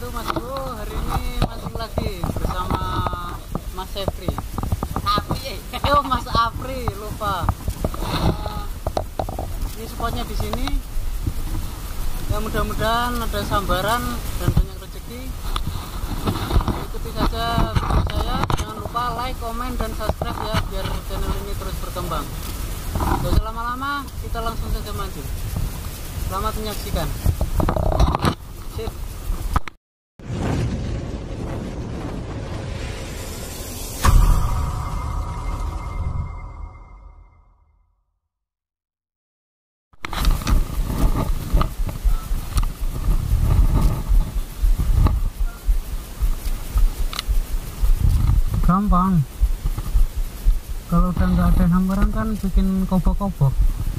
wabarakatuh Mas Bro. Hari ini mancing lagi bersama Mas Sepri. Mas Apri lupa. Ini spotnya di sini. Ya mudah-mudahan ada sambaran dan banyak rezeki. Ikuti saja video saya. Jangan lupa like, komen, dan subscribe ya biar channel ini terus berkembang. Gak usah lama-lama, kita langsung saja mancing. Selamat menyaksikan. Sip. Gampang. Kalau udah nggak ada sambaran kan bikin kobok-kobok.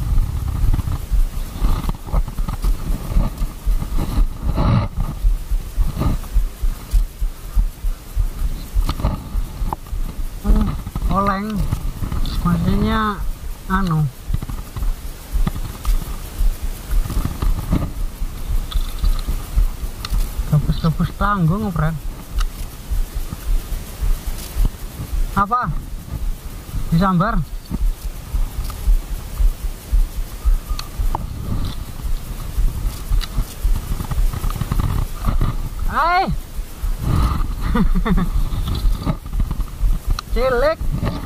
Oleng, maksudnya gabus-gabus tanggung, friend. Apa? Disambar? Hai. Cilik.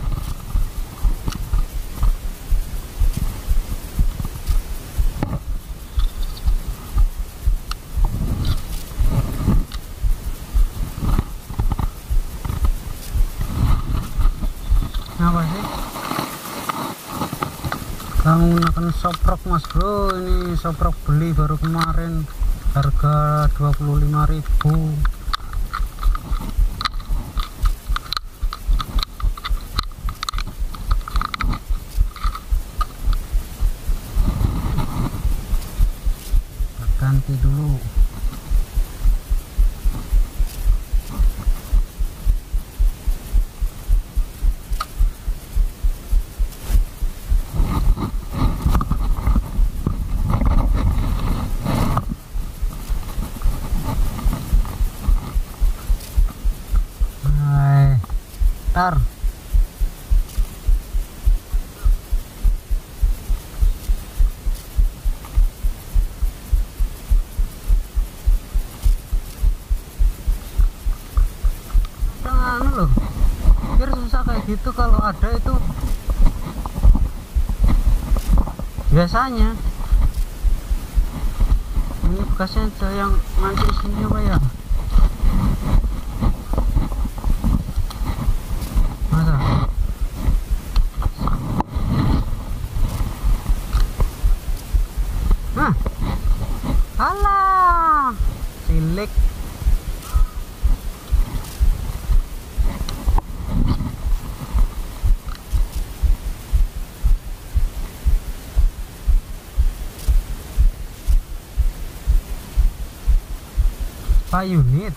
Apa sih? Kamu menggunakan soprok Mas Bro. Ini soprok beli baru kemarin, harga 25.000. Ganti dulu. Tar. Loh, biar susah kayak gitu. Kalau ada itu biasanya ini bekasnya aja yang mancing sini apa ya. Nah, alah, cilik. Pak unit.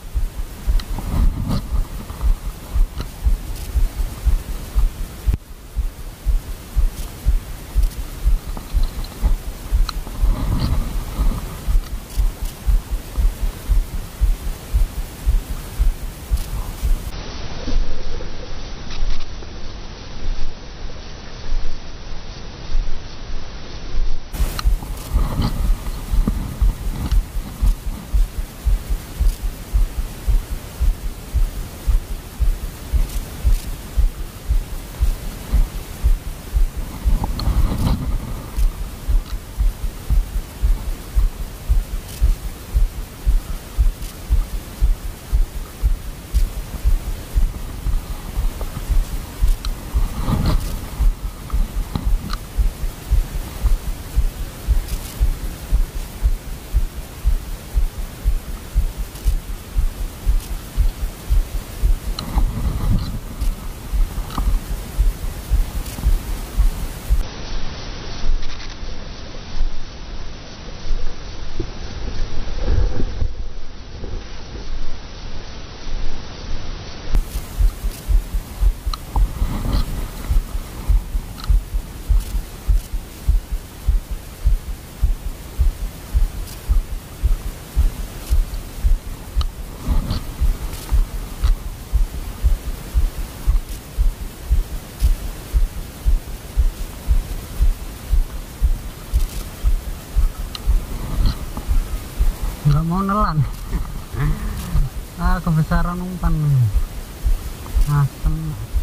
nggak mau nelan. Kebesaran umpan asem.